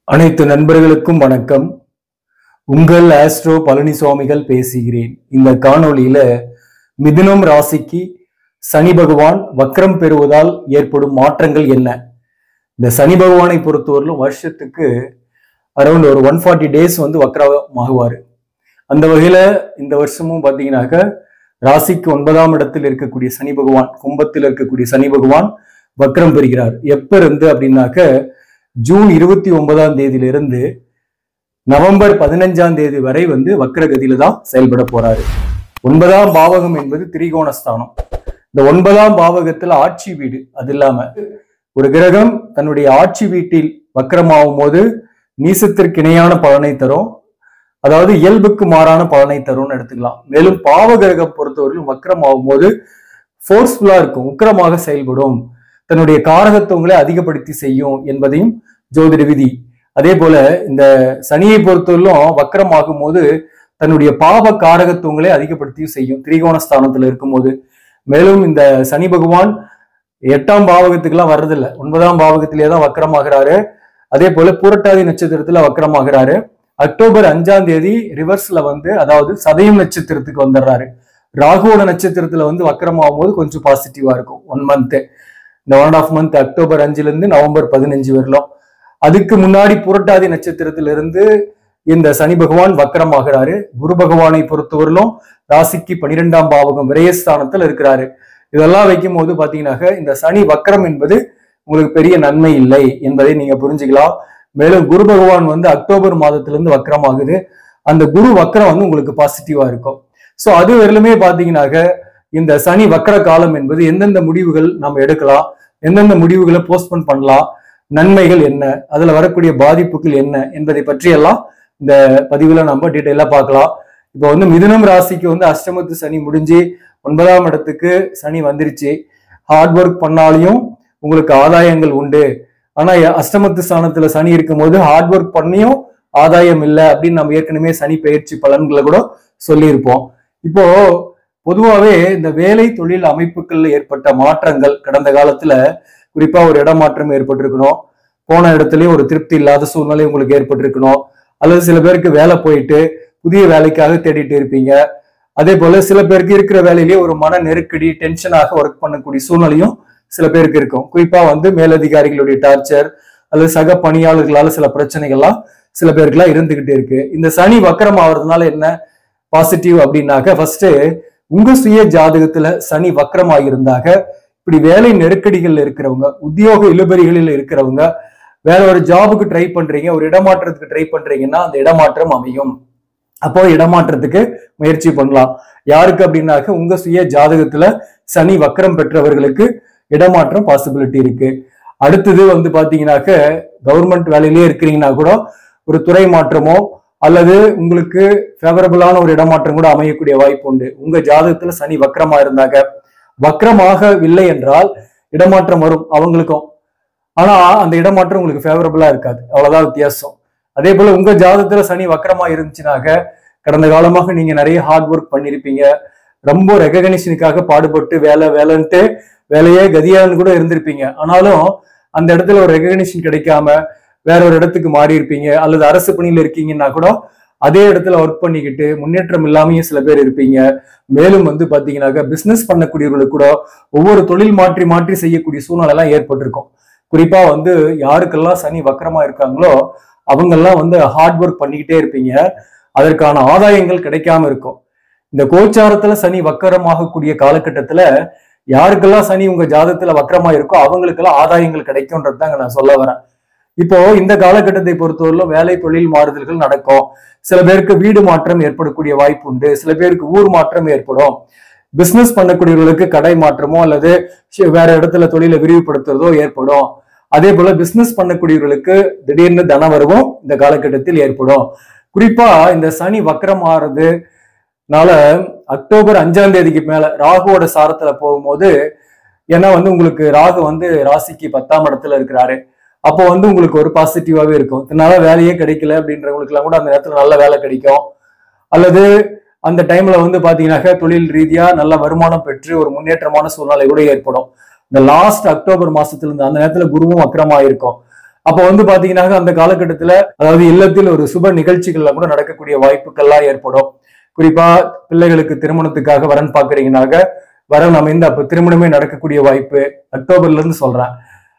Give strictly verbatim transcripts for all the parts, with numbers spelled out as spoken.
அனைத்து நண்பர்களுக்கும் வணக்கம். உங்கள் ஆஸ்ட்ரோ பழனிசாமிகள் பேசுகிறேன். இந்த காணொளியில மிதுனம் ராசிக்கு சனி பகவான் வக்ரம் பெறுவதால் ஏற்படும் மாற்றங்கள் என்ன? இந்த சனி பகவானை பொறுத்தவரையிலும் வருஷத்துக்கு அரௌண்ட் ஒரு ஒன் ஃபார்ட்டி டேஸ் வந்து வக்ரமாகுவார். அந்த வகையில இந்த வருஷமும் பார்த்தீங்கன்னாக்க ராசிக்கு ஒன்பதாம் இடத்தில் இருக்கக்கூடிய சனி பகவான், கும்பத்தில் இருக்கக்கூடிய சனி பகவான் வக்ரம் பெறுகிறார். எப்ப இருந்து அப்படின்னாக்க ஜூன் இருபத்தி ஒன்பதாம் தேதியிலிருந்து நவம்பர் பதினஞ்சாம் தேதி வரை வந்து வக்ரகதியில தான் செயல்பட போறாரு. ஒன்பதாம் பாவகம் என்பது திரிகோணஸ்தானம். இந்த ஒன்பதாம் பாவகத்துல ஆட்சி வீடு. அது இல்லாம ஒரு கிரகம் தன்னுடைய ஆட்சி வீட்டில் வக்ரமாகும் போது நீசத்திற்கு இணையான பலனை தரும், அதாவது இயல்புக்கு மாறான பலனை தரும்னு எடுத்துக்கலாம். மேலும் பாவ கிரகம் பொறுத்தவரையிலும் வக்ரம் ஆகும் போது ஃபோர்ஸ்ஃபுல்லா இருக்கும், உக்கிரமாக செயல்படும், தன்னுடைய காரகத்துவங்களை அதிகப்படுத்தி செய்யும் என்பதையும் ஜோதிட விதி. அதே போல இந்த சனியை பொறுத்தவரையிலும் வக்ரம் ஆகும் போது தன்னுடைய பாவ காரகத்துவங்களை அதிகப்படுத்தியும் செய்யும் திரிகோணஸ்தானத்துல இருக்கும் போது. மேலும் இந்த சனி பகவான் எட்டாம் பாவகத்துக்கெல்லாம் வர்றதில்லை, ஒன்பதாம் பாவகத்திலேயே தான் வக்ரமாகிறாரு. அதே போல பூரட்டாதி நட்சத்திரத்துல வக்ரமாகிறாரு. அக்டோபர் அஞ்சாம் தேதி ரிவர்ஸ்ல வந்து, அதாவது சதயம் நட்சத்திரத்துக்கு வந்துடுறாரு. ராகுவோட நட்சத்திரத்துல வந்து வக்ரமாகும் போது கொஞ்சம் பாசிட்டிவா இருக்கும். ஒன் மந்த், இந்த one and half month, October அஞ்சுல இருந்து நவம்பர் பதினஞ்சு வரலாம். அதுக்கு முன்னாடி புரட்டாதி நட்சத்திரத்திலிருந்து இந்த சனி பகவான் வக்ரமாகிறாரு. குரு பகவானை பொறுத்தவரையிலும் ராசிக்கு பனிரெண்டாம் பாவகம் விரயஸ்தானத்தில் இருக்கிறாரு. இதெல்லாம் வைக்கும் போது பாத்தீங்கன்னாக்க இந்த சனி வக்ரம் என்பது உங்களுக்கு பெரிய நன்மை இல்லை என்பதை நீங்க புரிஞ்சுக்கலாம். மேலும் குரு பகவான் வந்து அக்டோபர் மாதத்திலிருந்து வக்ரம் ஆகுது. அந்த குரு வக்ரம் வந்து உங்களுக்கு பாசிட்டிவா இருக்கும். சோ அது வரலுமே பாத்தீங்கன்னாக்க இந்த சனி வக்ர காலம் என்பது எந்தெந்த முடிவுகள் நம்ம எடுக்கலாம், எந்தெந்த முடிவுகளை போஸ்ட்போன் பண்ணலாம், நன்மைகள் என்ன, அதுல வரக்கூடிய பாதிப்புகள் என்ன என்பதை பற்றி எல்லாம் இந்த பதிவுல நம்ம டீட்டெயிலா பார்க்கலாம். இப்போ வந்து மிதுனம் ராசிக்கு வந்து அஷ்டமத்து சனி முடிஞ்சு ஒன்பதாம் இடத்துக்கு சனி வந்துருச்சு. ஹார்ட் ஒர்க் பண்ணாலையும் உங்களுக்கு ஆதாயங்கள் உண்டு. ஆனா அஷ்டமத்து ஸ்தானத்துல சனி இருக்கும் போது ஹார்ட் ஒர்க் பண்ணியும் ஆதாயம் இல்லை அப்படின்னு நம்ம ஏற்கனவே சனி பயிற்சி பலன்களை கூட சொல்லியிருப்போம். இப்போ பொதுவாகவே இந்த வேலை தொழில் அமைப்புகள்ல ஏற்பட்ட மாற்றங்கள் கடந்த காலத்துல குறிப்பா ஒரு இடமாற்றம் ஏற்பட்டிருக்கணும், போன இடத்துலயும் ஒரு திருப்தி இல்லாத சூழ்நிலை உங்களுக்கு ஏற்பட்டிருக்கணும், அல்லது சில பேருக்கு வேலை போயிட்டு புதிய வேலைக்காக தேடிட்டு இருப்பீங்க. அதே போல சில பேருக்கு இருக்கிற வேலையிலேயே ஒரு மன நெருக்கடி, டென்ஷனாக ஒர்க் பண்ணக்கூடிய சூழ்நிலையும் சில பேருக்கு இருக்கும். குறிப்பா வந்து மேலதிகாரிகளுடைய டார்ச்சர் அல்லது சக பணியாளர்களால சில பிரச்சனைகள்லாம் சில பேருக்குலாம் இருந்துகிட்டே இருக்கு. இந்த சனி வக்ரம் ஆகுறதுனால என்ன பாசிட்டிவ் அப்படின்னாக்க, ஃபர்ஸ்ட் உங்க சுய ஜாதகத்துல சனி வக்ரம் ஆகியிருந்தாக இப்படி வேலை நெருக்கடிகள் இருக்கிறவங்க, உத்தியோக இழுபறிகளில் இருக்கிறவங்க, வேற ஒரு ஜாபுக்கு ட்ரை பண்றீங்க, ஒரு இடமாற்றத்துக்கு ட்ரை பண்றீங்கன்னா அந்த இடமாற்றம் அமையும். அப்போ இடமாற்றத்துக்கு முயற்சி பண்ணலாம். யாருக்கு அப்படின்னாக்க உங்க சுய ஜாதகத்துல சனி வக்ரம் பெற்றவர்களுக்கு இடமாற்றம் பாசிபிலிட்டி இருக்கு. அடுத்தது வந்து பாத்தீங்கன்னாக்க கவர்மெண்ட் வேலையிலேயே இருக்கிறீங்கன்னா கூட ஒரு துறை மாற்றமோ அல்லது உங்களுக்கு ஃபேவரபிளான ஒரு இடமாற்றம் கூட அமையக்கூடிய வாய்ப்பு உண்டு. உங்க ஜாதகத்துல சனி வக்ரமா இருந்தாங்க, வக்ரமாகவில்லை என்றால் இடமாற்றம் வரும் அவங்களுக்கும். ஆனா அந்த இடமாற்றம் உங்களுக்கு ஃபேவரபிளா இருக்காது, அவ்வளவுதான் வித்தியாசம். அதே போல உங்க ஜாதகத்துல சனி வக்ரமா இருந்துச்சுனாக்க கடந்த காலமாக நீங்க நிறைய ஹார்ட் ஒர்க் பண்ணிருப்பீங்க, ரொம்ப ரெகக்னிஷனுக்காக பாடுபட்டு வேலை வேலைன்ட்டு வேலையே கதியான்னு கூட இருந்திருப்பீங்க. ஆனாலும் அந்த இடத்துல ஒரு ரெகக்னிஷன் கிடைக்காம வேற ஒரு இடத்துக்கு மாறி இருப்பீங்க. அல்லது அரசு பணியில இருக்கீங்கன்னா கூட அதே இடத்துல ஒர்க் பண்ணிக்கிட்டு முன்னேற்றம் இல்லாமையும் சில பேர் இருப்பீங்க. மேலும் வந்து பாத்தீங்கன்னாக்க பிசினஸ் பண்ணக்கூடியவர்களுக்கு கூட ஒவ்வொரு தொழில் மாற்றி மாற்றி செய்யக்கூடிய சூழ்நிலை எல்லாம் ஏற்பட்டிருக்கும். குறிப்பா வந்து யாருக்கெல்லாம் சனி வக்ரமா இருக்காங்களோ அவங்கெல்லாம் வந்து ஹார்ட் ஒர்க் பண்ணிக்கிட்டே இருப்பீங்க, அதற்கான ஆதாயங்கள் கிடைக்காம இருக்கும். இந்த கோச்சாரத்துல சனி வக்கரமாகக்கூடிய காலகட்டத்துல யாருக்கெல்லாம் சனி உங்க ஜாதகத்துல வக்கரமா இருக்கோ அவங்களுக்கெல்லாம் ஆதாயங்கள் கிடைக்கும்ன்றது தாங்க நான் சொல்ல வரேன். இப்போ இந்த காலகட்டத்தை பொறுத்தவரையிலும் வேலை தொழில் மாறுதல்கள் நடக்கும். சில பேருக்கு வீடு மாற்றம் ஏற்படக்கூடிய வாய்ப்பு உண்டு, சில பேருக்கு ஊர் மாற்றம் ஏற்படும். பிசினஸ் பண்ணக்கூடியவர்களுக்கு கடை மாற்றமோ அல்லது வேற இடத்துல தொழிலை விரிவுபடுத்துறதோ ஏற்படும். அதே போல பிசினஸ் பண்ணக்கூடியவர்களுக்கு திடீர்னு தனவரவும் இந்த காலகட்டத்தில் ஏற்படும். குறிப்பா இந்த சனி வக்ரம் ஆறதுனால அக்டோபர் அஞ்சாம் தேதிக்கு மேல ராகுவோட சாரத்துல போகும்போது, ஏன்னா வந்து உங்களுக்கு ராகு வந்து ராசிக்கு பத்தாம் இடத்துல இருக்கிறாரு, அப்போ வந்து உங்களுக்கு ஒரு பாசிட்டிவாவே இருக்கும். இதனால வேலையே கிடைக்கல அப்படின்றவங்களுக்கு எல்லாம் கூட அந்த நேரத்துல நல்ல வேலை கிடைக்கும். அல்லது அந்த டைம்ல வந்து பாத்தீங்கன்னாக்க தொழில் ரீதியா நல்ல வருமானம் பெற்று ஒரு முன்னேற்றமான சூழ்நிலை கூட ஏற்படும். இந்த லாஸ்ட் அக்டோபர் மாசத்துல இருந்து அந்த நேரத்துல குருவும் வக்ரமா இருக்கும். அப்ப வந்து பாத்தீங்கன்னா அந்த காலகட்டத்துல அதாவது இல்லத்தில் ஒரு சுப நிகழ்ச்சிகள்ல கூட நடக்கக்கூடிய வாய்ப்புகள்லாம் ஏற்படும். குறிப்பா பிள்ளைகளுக்கு திருமணத்துக்காக வரன் பாக்குறீங்கன்னாக்க வரன் அமைந்து அப்ப திருமணமே நடக்கக்கூடிய வாய்ப்பு அக்டோபர்ல இருந்து சொல்றேன்.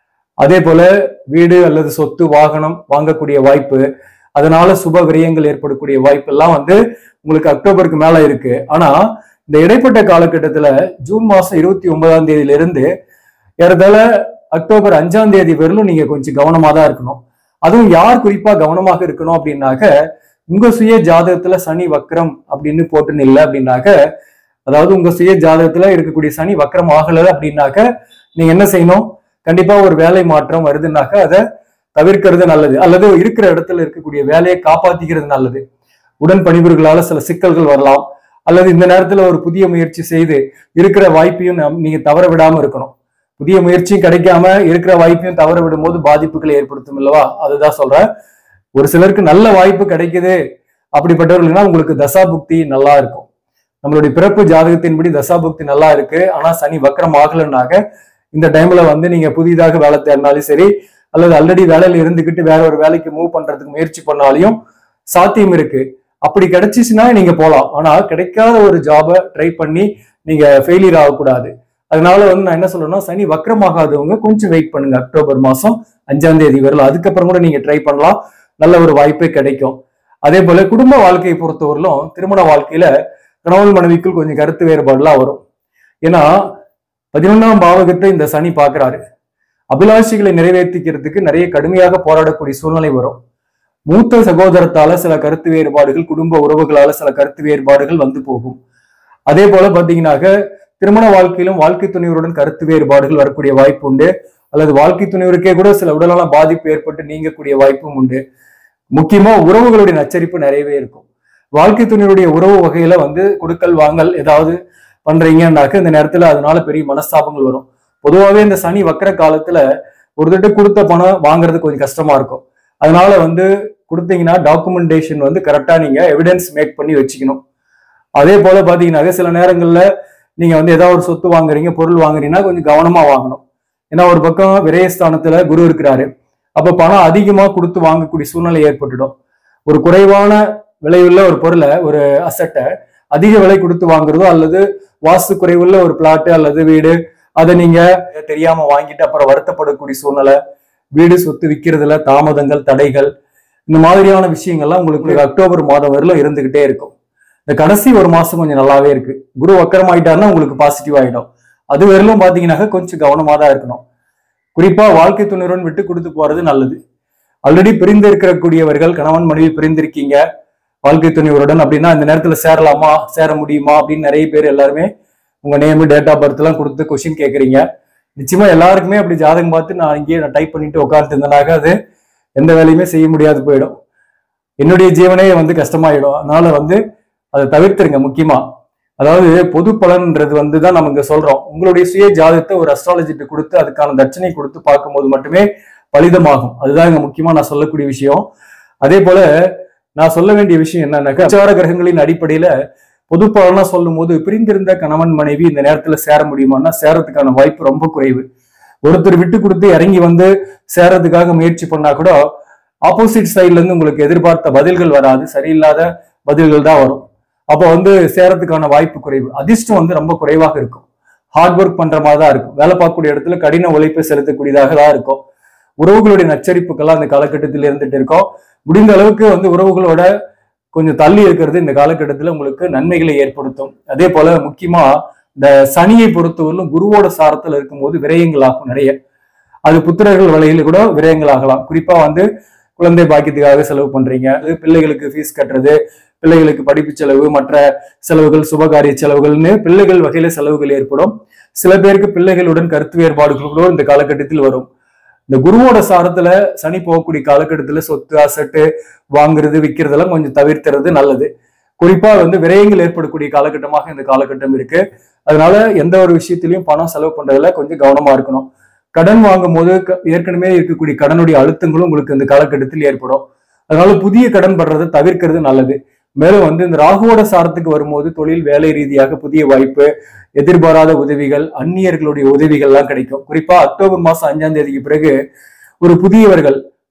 அதே போல வீடு அல்லது சொத்து வாகனம் வாங்கக்கூடிய வாய்ப்பு, அதனால சுப விரயங்கள் ஏற்படக்கூடிய வாய்ப்பு எல்லாம் வந்து உங்களுக்கு அக்டோபருக்கு மேல இருக்கு. ஆனா இந்த இடைப்பட்ட காலகட்டத்துல ஜூன் மாசம் இருபத்தி ஒன்பதாம் தேதியில இருந்து ஏறதால அக்டோபர் அஞ்சாம் தேதி வரலும் நீங்க கொஞ்சம் கவனமா தான் இருக்கணும். அதுவும் யார் குறிப்பா கவனமாக இருக்கணும் அப்படின்னாக்க, உங்க சுய ஜாதகத்துல சனி வக்ரம் அப்படின்னு போட்டுன்னு இல்லை அப்படின்னாக்க, அதாவது உங்க சுய ஜாதகத்துல இருக்கக்கூடிய சனி வக்ரம் ஆகல அப்படின்னாக்க நீங்க என்ன செய்யணும், கண்டிப்பா ஒரு வேலை மாற்றம் வருதுன்னாக்க அதை தவிர்க்கிறது நல்லது, அல்லது இருக்கிற இடத்துல இருக்கக்கூடிய வேலையை காப்பாத்திக்கிறது நல்லது. உடன் பணிபுரிகளால சில சிக்கல்கள் வரலாம், அல்லது இந்த நேரத்துல ஒரு புதிய முயற்சி செய்து இருக்கிற வாய்ப்பையும் நீங்க தவற விடாம இருக்கணும். புதிய முயற்சியும் கிடைக்காம இருக்கிற வாய்ப்பையும் தவற விடும் போது பாதிப்புகளை ஏற்படுத்தும் இல்லவா, அதுதான் சொல்றேன். ஒரு சிலருக்கு நல்ல வாய்ப்பு கிடைக்குது அப்படிப்பட்டவர்கள்னா உங்களுக்கு தசாபுக்தி நல்லா இருக்கும். நம்மளுடைய பிறப்பு ஜாதகத்தின்படி தசாபுக்தி நல்லா இருக்கு, ஆனா சனி வக்ரம் ஆகலைன்னாக்க இந்த டைம்ல வந்து நீங்க புதிதாக வேலை தேடினாலும் சரி, அல்லது ஆல்ரெடி வேலையில இருந்துகிட்டு வேற ஒரு வேலைக்கு மூவ் பண்றதுக்கு முயற்சி பண்ணாலையும் சாத்தியம் இருக்கு. அப்படி கிடைச்சிச்சுன்னா நீங்க போகலாம். ஆனா கிடைக்காத ஒரு ஜாபை ட்ரை பண்ணி நீங்க ஃபெயிலியர் ஆகக்கூடாது. அதனால வந்து நான் என்ன சொல்லணும்னா, சனி வக்ரமாகாதவங்க கொஞ்சம் வெயிட் பண்ணுங்க, அக்டோபர் மாசம் அஞ்சாம் தேதி வரலாம். அதுக்கப்புறம் கூட நீங்க ட்ரை பண்ணலாம், நல்ல ஒரு வாய்ப்பே கிடைக்கும். அதே போல குடும்ப வாழ்க்கையை பொறுத்தவரையிலும் திருமண வாழ்க்கையில கணவன் மனைவிக்குள் கொஞ்சம் கருத்து வேறுபாடுலாம் வரும். ஏன்னா பதினொன்றாம் பாவகத்தை இந்த சனி பார்க்கிறாரு. அபிலாஷைகளை நிறைவேற்றிக்கிறதுக்கு நிறைய கடுமையாக போராடக்கூடிய சூழ்நிலை வரும். மூத்த சகோதரத்தால சில கருத்து வேறுபாடுகள், குடும்ப உறவுகளால சில கருத்து வேறுபாடுகள் வந்து போகும். அதே போல பாத்தீங்கன்னாக்க திருமண வாழ்க்கையிலும் வாழ்க்கை துணைவருடன் கருத்து வேறுபாடுகள் வரக்கூடிய வாய்ப்பு உண்டு, அல்லது வாழ்க்கை துணைவருக்கே கூட சில உடல்நல பாதிப்பு ஏற்பட்டு நீங்கக்கூடிய வாய்ப்பும் உண்டு. முக்கியமா உறவுகளுடைய நச்சரிப்பு நிறையவே இருக்கும். வாழ்க்கை துணைவருடைய உறவு வகையில வந்து கொடுக்கல் வாங்கல் ஏதாவது பண்றீங்கன்னாக்க இந்த நேரத்துல அதனால பெரிய மனஸ்தாபங்கள் வரும். பொதுவாகவே இந்த சனி வக்கர காலத்துல ஒரு தட்டு கொடுத்த பணம் வாங்குறது கொஞ்சம் கஷ்டமா இருக்கும். அதனால வந்து கொடுத்தீங்கன்னா டாக்குமெண்டேஷன் வந்து கரெக்டா நீங்க எவிடன்ஸ் மேக் பண்ணி வச்சுக்கணும். அதே போல பாத்தீங்கன்னாக்க சில நேரங்கள்ல நீங்க வந்து ஏதாவது ஒரு சொத்து வாங்குறீங்க, பொருள் வாங்குறீங்கன்னா கொஞ்சம் கவனமா வாங்கணும். ஏன்னா ஒரு பக்கம் விரயஸ்தானத்துல குரு இருக்கிறாரு, அப்ப பணம் அதிகமா கொடுத்து வாங்கக்கூடிய சூழ்நிலை ஏற்பட்டுடும். ஒரு குறைவான விலையுள்ள ஒரு பொருளை, ஒரு அசட்டை அதிக விலை கொடுத்து வாங்குறதோ, அல்லது வாஸ்து குறைவுள்ள ஒரு பிளாட்டு அல்லது வீடு அதை நீங்க தெரியாம வாங்கிட்டு அப்புறம் வருத்தப்படக்கூடிய சூழ்நிலை, வீடு சொத்து விற்கிறதுல தாமதங்கள், தடைகள், இந்த மாதிரியான விஷயங்கள்லாம் உங்களுக்கு அக்டோபர் மாதம் வரலும் இருந்துகிட்டே இருக்கும். இந்த கடைசி ஒரு மாசம் கொஞ்சம் நல்லாவே இருக்கு. குரு வக்கரம் ஆயிட்டாருன்னா உங்களுக்கு பாசிட்டிவ் ஆயிடும். அது வரலும் பாத்தீங்கன்னாக்க கொஞ்சம் கவனமா தான் இருக்கணும். குறிப்பா வாழ்க்கை துணையுடன் விட்டு கொடுத்து போறது நல்லது. ஆல்ரெடி பிரிந்து இருக்கக்கூடியவர்கள், கணவன் மனைவி பிரிந்திருக்கீங்க வாழ்க்கை துணைவருடன் அப்படின்னா இந்த நேரத்துல சேரலாமா, சேர முடியுமா அப்படின்னு நிறைய பேர் எல்லாருமே உங்க நேம், டேட் ஆஃப் பர்த் எல்லாம் கொடுத்து கொஸ்டின் கேட்கறீங்க. நிச்சயமா எல்லாருக்குமே அப்படி ஜாதகம் பார்த்து நான் இங்கேயே நான் டைப் பண்ணிட்டு உட்கார்ந்து இருந்தேனாக்க அது எந்த வேலையுமே செய்ய முடியாது போயிடும். என்னுடைய ஜீவனே வந்து கஷ்டமாயிடும். அதனால வந்து அதை தவிர்த்துருங்க. முக்கியமா அதாவது பொது பலன்ன்றது வந்து தான் நம்ம இங்க சொல்றோம். உங்களுடைய சுய ஜாதகத்தை ஒரு அஸ்ட்ராலஜிட்டு கொடுத்து அதுக்கான தட்சணை கொடுத்து பார்க்கும்போது மட்டுமே பலிதமாகும். அதுதான் இங்க முக்கியமா நான் சொல்லக்கூடிய விஷயம். அதே போல நான் சொல்ல வேண்டிய விஷயம் என்னன்னாக்கா, உச்சார கிரகங்களின் அடிப்படையில பொது பலனா சொல்லும் போது பிரிந்திருந்த கணவன் மனைவி இந்த நேரத்துல சேர முடியுமான்னா சேரத்துக்கான வாய்ப்பு ரொம்ப குறைவு. ஒருத்தர் விட்டு கொடுத்து இறங்கி வந்து சேரத்துக்காக முயற்சி பண்ணா கூட ஆப்போசிட் சைட்ல இருந்து உங்களுக்கு எதிர்பார்த்த பதில்கள் வராது, சரியில்லாத பதில்கள் தான் வரும். அப்போ வந்து சேரத்துக்கான வாய்ப்பு குறைவு. அதிர்ஷ்டம் வந்து ரொம்ப குறைவாக இருக்கும். ஹார்ட் ஒர்க் பண்ற மாதிரி தான் இருக்கும். வேலை பார்க்கக்கூடிய இடத்துல கடின உழைப்பை செலுத்தக்கூடியதாக தான் இருக்கும். உறவுகளுடைய நச்சரிப்புக்கெல்லாம் அந்த காலகட்டத்தில் இருந்துட்டு இருக்கோம். முடிந்த அளவுக்கு வந்து உறவுகளோட கொஞ்சம் தள்ளி இருக்கிறது இந்த காலகட்டத்தில் உங்களுக்கு நன்மைகளை ஏற்படுத்தும். அதே போல முக்கியமா இந்த சனியை பொறுத்தவரையிலும் குருவோட சாரத்தில் இருக்கும்போது விரயங்கள் ஆகும் நிறைய. அது புத்திரர்கள் வலையில கூட விரயங்கள் ஆகலாம். குறிப்பா வந்து குழந்தை பாக்கியத்துக்காக செலவு பண்றீங்க, அது பிள்ளைகளுக்கு ஃபீஸ் கட்டுறது, பிள்ளைகளுக்கு படிப்பு செலவு, மற்ற செலவுகள், சுபகாரிய செலவுகள்னு பிள்ளைகள் வகையில செலவுகள் ஏற்படும். சில பேருக்கு பிள்ளைகளுடன் கருத்து வேறுபாடுகளோ இந்த காலகட்டத்தில் வரும். இந்த குருவோட சாரத்துல சனி போகக்கூடிய காலகட்டத்துல சொத்து அசட்டு வாங்குறது விற்கிறதெல்லாம் கொஞ்சம் தவிர்த்துறது நல்லது. குறிப்பா வந்து விரயங்கள் ஏற்படக்கூடிய காலகட்டமாக இந்த காலகட்டம் இருக்கு. அதனால எந்த ஒரு விஷயத்திலையும் பணம் செலவு பண்றதுல கொஞ்சம் கவனமா இருக்கணும். கடன் வாங்கும் போது ஏற்கனவே இருக்கக்கூடிய கடனுடைய அழுத்தங்களும் உங்களுக்கு இந்த காலகட்டத்தில் ஏற்படும். அதனால புதிய கடன் படுறதை தவிர்க்கிறது நல்லது. மேலும் வந்து இந்த ராகுவோட சாரத்துக்கு வரும்போது தொழில் வேலை ரீதியாக புதிய வாய்ப்பு, எதிர்பாராத உதவிகள், அந்நியர்களுடைய உதவிகள் எல்லாம் கிடைக்கும். குறிப்பா அக்டோபர் மாசம் அஞ்சாம் தேதிக்கு பிறகு ஒரு புதியவர்கள்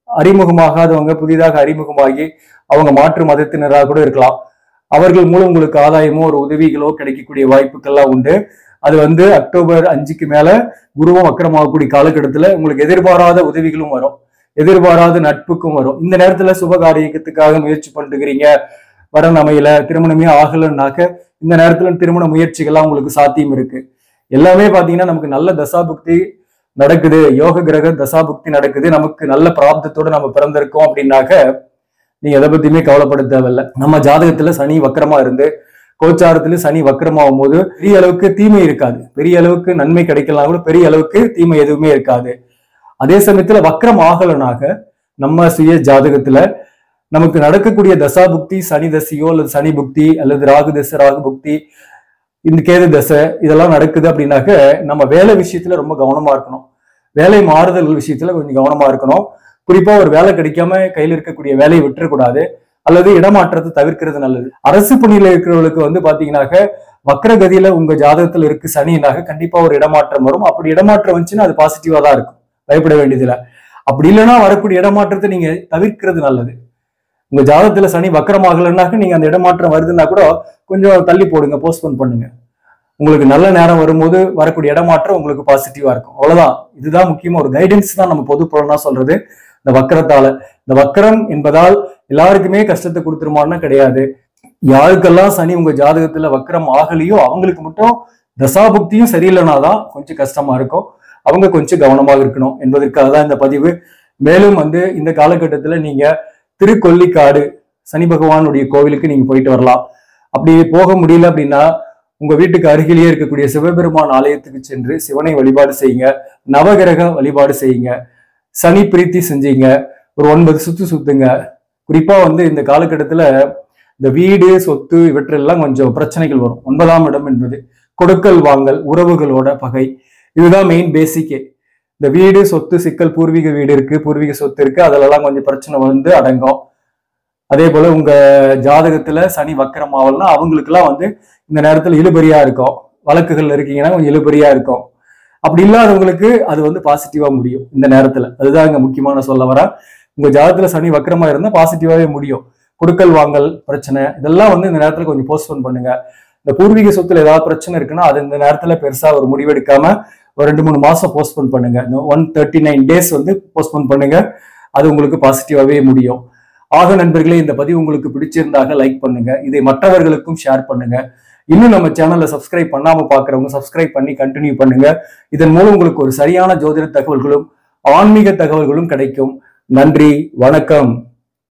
அறிமுகமாகாதவங்க புதிதாக அறிமுகமாகி அவங்க மாற்று மதத்தினராக கூட இருக்கலாம். அவர்கள் மூலம் உங்களுக்கு ஆதாயமோ ஒரு உதவிகளோ கிடைக்கக்கூடிய வாய்ப்புகள்லாம் உண்டு. அது வந்து அக்டோபர் அஞ்சுக்கு மேல குருவும் வக்கரமாகக்கூடிய காலகட்டத்துல உங்களுக்கு எதிர்பாராத உதவிகளும் வரும், எதிர்பாராத நட்புக்கும் வரும். இந்த நேரத்துல சுபகாரியத்துக்காக முயற்சி பண்ணுகிறீங்க, வரன் அமையல, திருமணமே ஆகலன்னாக்க இந்த நேரத்துல திருமண முயற்சிகள்லாம் உங்களுக்கு சாத்தியம் இருக்கு. எல்லாமே பாத்தீங்கன்னா நமக்கு நல்ல தசாபுக்தி நடக்குது, யோக கிரக தசாபுக்தி நடக்குது, நமக்கு நல்ல பிராப்தத்தோட நம்ம பிறந்திருக்கோம் அப்படின்னாக்க நீங்க எதை பத்தியுமே கவலைப்பட தேவையில்லை. நம்ம ஜாதகத்துல சனி வக்கரமா இருந்து கோச்சாரத்துல சனி வக்கரமாகும் போது பெரிய அளவுக்கு தீமை இருக்காது, பெரிய அளவுக்கு நன்மை கிடைக்கலாம் கூட பெரிய அளவுக்கு தீமை எதுவுமே இருக்காது. அதே சமயத்துல வக்கரம் ஆகலனாக நம்ம சுய ஜாதகத்துல நமக்கு நடக்கக்கூடிய தசாபுக்தி சனி தசையோ அல்லது சனி புக்தி அல்லது ராகு தசை ராகு புக்தி இந்த கேது தசை இதெல்லாம் நடக்குது அப்படின்னாக்க நம்ம வேலை விஷயத்துல ரொம்ப கவனமா இருக்கணும், வேலை மாறுதல் விஷயத்துல கொஞ்சம் கவனமா இருக்கணும். குறிப்பா ஒரு வேலை கிடைக்காம கையில் இருக்கக்கூடிய வேலையை விட்டுறக்கூடாது, அல்லது இடமாற்றத்தை தவிர்க்கிறது நல்லது. அரசு பணியில இருக்கிறவங்களுக்கு வந்து பாத்தீங்கன்னாக்க வக்கரகதியில உங்க ஜாதகத்துல இருக்கு சனினாக கண்டிப்பா ஒரு இடமாற்றம் வரும். அப்படி இடமாற்றம் வந்துச்சுன்னா அது பாசிட்டிவா தான் இருக்கும், பயப்பட வேண்டியதில்லை. அப்படி இல்லைன்னா வரக்கூடிய இடமாற்றத்தை நீங்க தவிர்க்கிறது நல்லது. உங்க ஜாதகத்துல சனி வக்கரமாகலன்னாக்க நீங்க அந்த இடமாற்றம் வருதுன்னா கூட கொஞ்சம் தள்ளி போடுங்க, போஸ்ட்போன் பண்ணுங்க. உங்களுக்கு நல்ல நேரம் வரும்போது வரக்கூடிய இடமாற்றம் உங்களுக்கு பாசிட்டிவா இருக்கும். அவ்வளவுதான். இதுதான் முக்கியமா ஒரு கைடன்ஸ் தான் நம்ம பொது பலனா சொல்றது. இந்த வக்கரத்தால, இந்த வக்கரம் என்பதால் எல்லாருக்குமே கஷ்டத்தை கொடுத்துருமான்னா கிடையாது. யாருக்கெல்லாம் சனி உங்க ஜாதகத்துல வக்கரம் ஆகலையோ அவங்களுக்கு மட்டும் தசாபுக்தியும் சரியில்லைனாதான் கொஞ்சம் கஷ்டமா இருக்கும். அவங்க கொஞ்சம் கவனமாக இருக்கணும் என்பதற்காக தான் இந்த பதிவு. மேலும் வந்து இந்த காலகட்டத்துல நீங்க திருக்கொல்லிக்காடு சனி பகவானுடைய கோவிலுக்கு நீங்க போயிட்டு வரலாம். அப்படி போக முடியல அப்படின்னா உங்க வீட்டுக்கு அருகிலேயே இருக்கக்கூடிய சிவபெருமான் ஆலயத்துக்கு சென்று சிவனை வழிபாடு செய்யுங்க, நவகிரக வழிபாடு செய்யுங்க, சனி பிரீத்தி செஞ்சீங்க, ஒரு ஒன்பது சுத்து சுத்துங்க. குறிப்பா வந்து இந்த காலகட்டத்துல இந்த வீடு சொத்து இவற்றெல்லாம் கொஞ்சம் பிரச்சனைகள் வரும். ஒன்பதாம் இடம் என்பது கொடுக்கல் வாங்கல், உறவுகளோட பகை, இதுதான் மெயின் பேசிக்கே. இந்த வீடு சொத்து சிக்கல், பூர்வீக வீடு இருக்கு, பூர்வீக சொத்து இருக்கு, அதெல்லாம் கொஞ்சம் பிரச்சனை வந்து அடங்கும். அதே போல உங்க ஜாதகத்துல சனி வக்கரம் ஆகலன்னா அவங்களுக்குலாம் வந்து இந்த நேரத்துல இழுபறியா இருக்கும், வழக்குகள் இருக்கீங்கன்னா கொஞ்சம் இழுபறியா இருக்கும். அப்படி இல்லாதவங்களுக்கு அது வந்து பாசிட்டிவா முடியும் இந்த நேரத்துல. அதுதான் இங்க முக்கியமான சொல்ல வர. உங்க ஜாதகத்துல சனி வக்கரமா இருந்தா பாசிட்டிவாவே முடியும். கொடுக்கல் வாங்கல் பிரச்சனை இதெல்லாம் வந்து இந்த நேரத்துல கொஞ்சம் போஸ்ட்போன் பண்ணுங்க. இந்த பூர்வீக சொத்துல ஏதாவது பிரச்சனை இருக்குன்னா அது இந்த நேரத்துல பெருசா ஒரு முடிவெடுக்காம ஒரு ரெண்டு மூணு மாசம் போஸ்ட்போன் பண்ணுங்க. ஒன் தேர்ட்டி நைன் டேஸ் வந்து போஸ்ட்போன் பண்ணுங்க, அது உங்களுக்கு பாசிட்டிவாவே முடியும். ஆக நண்பர்களே, இந்த பதிவு உங்களுக்கு பிடிச்சிருந்தாக லைக் பண்ணுங்க, இதை மற்றவர்களுக்கும் ஷேர் பண்ணுங்க. இன்னும் நம்ம சேனல்ல சப்ஸ்கிரைப் பண்ணாம பாக்குறவங்க சப்ஸ்கிரைப் பண்ணி கண்டினியூ பண்ணுங்க. இதன் மூலம் உங்களுக்கு ஒரு சரியான ஜோதிட தகவல்களும் ஆன்மீக தகவல்களும் கிடைக்கும். நன்றி, வணக்கம்.